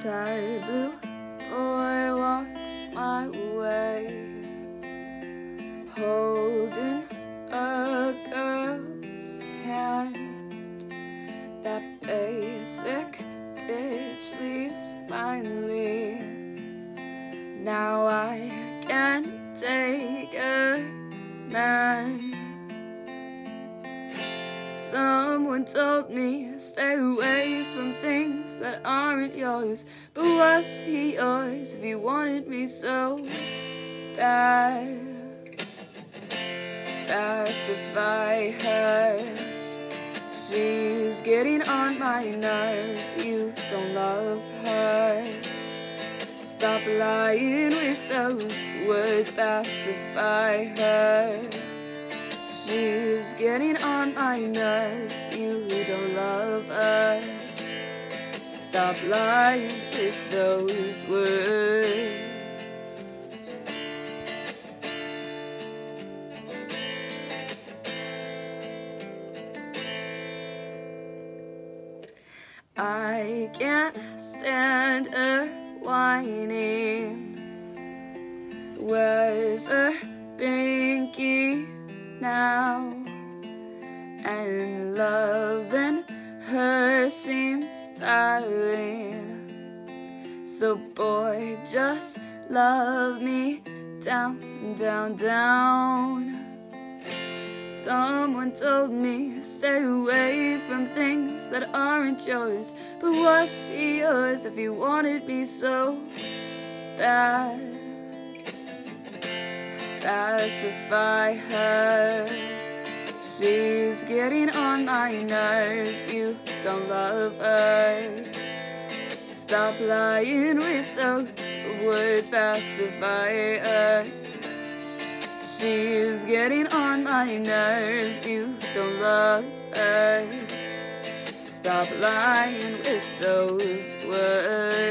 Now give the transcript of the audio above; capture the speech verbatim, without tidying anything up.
tide blue boy walks my way, holding a girl's hand. That basic bitch leaves finally. Now I can't take a man. Someone told me stay away from things that aren't yours, but was he yours if he wanted me so bad? Pacify her, she's getting on my nerves. You don't love her. Stop lying with those words. Pacify her, she's getting on my nerves. You don't love her. Stop lying with those words. I can't stand her whining. Where's her binky now? And loving her seems tiring. So boy, just love me down, down, down. Someone told me stay away from things that aren't yours, but was he yours if he wanted me so bad? Pacify her, she's getting on my nerves. You don't love her. Stop lying with those words. Pacify her, she's getting on my nerves. You don't love her. Stop lying with those words.